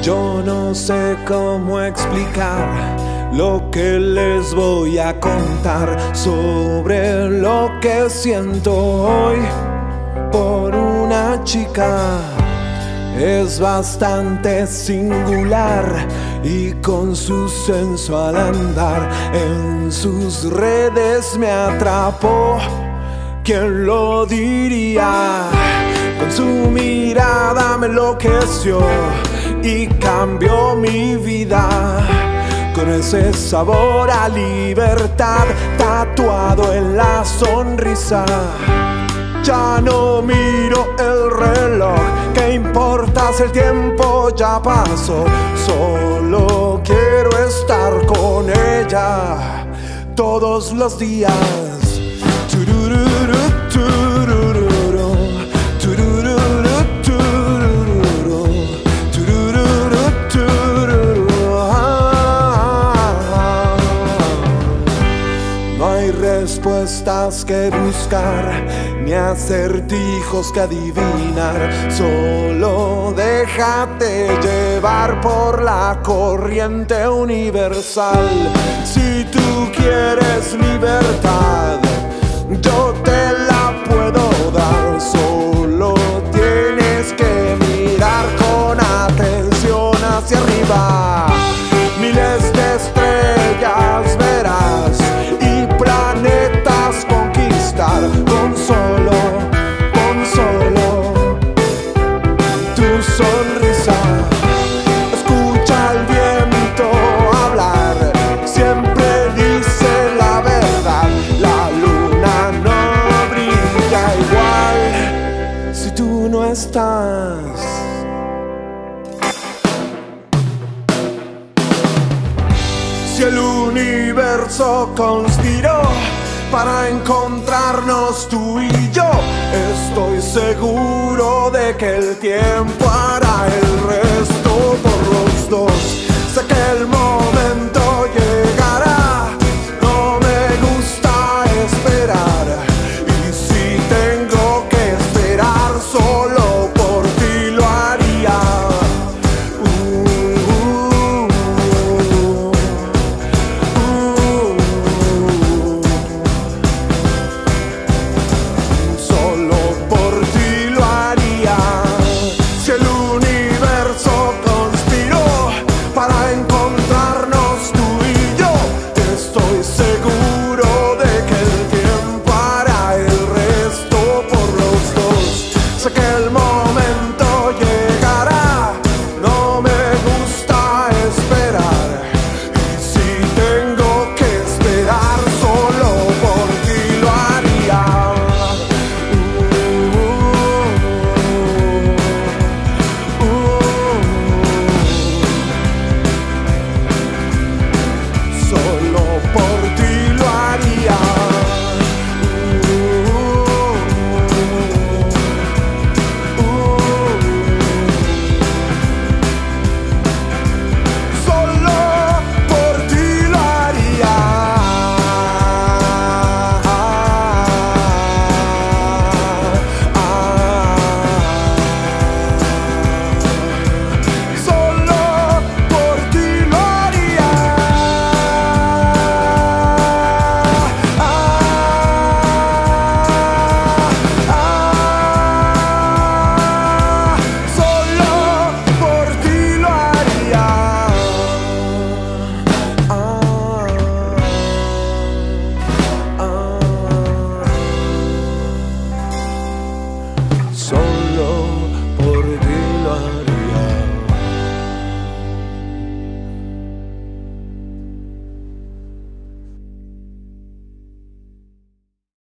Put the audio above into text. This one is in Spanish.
Yo no sé cómo explicar lo que les voy a contar sobre lo que siento hoy por una chica. Es bastante singular y con su sensual andar en sus redes me atrapó. ¿Quién lo diría? Con su mirada me enloqueció y cambió mi vida. Con ese sabor a libertad tatuado en la sonrisa. Ya no miro el reloj, ¿qué importa si el tiempo ya pasó? Solo quiero estar con ella todos los días. Turururu, turururu, turururu, turururu, turururu, turururu. No hay respuestas que buscar, ni acertijos que adivinar. Solo déjate llevar por la corriente universal. Si tú quieres libertad, yo te la puedo dar. Solo tienes que mirar con atención hacia arriba. Miles de estrellas verás y planetas conquistar con solo tu sonrisa. Escucha el viento hablar, siempre dice la verdad. La luna no brilla igual si tú no estás. Si el universo conspiró para encontrarnos tú y yo, estoy seguro de que el tiempo hará el resto por los dos. Sé que el momento llegará, no me gusta esperar. Y si tengo que esperar, solo por ti lo haría. Solo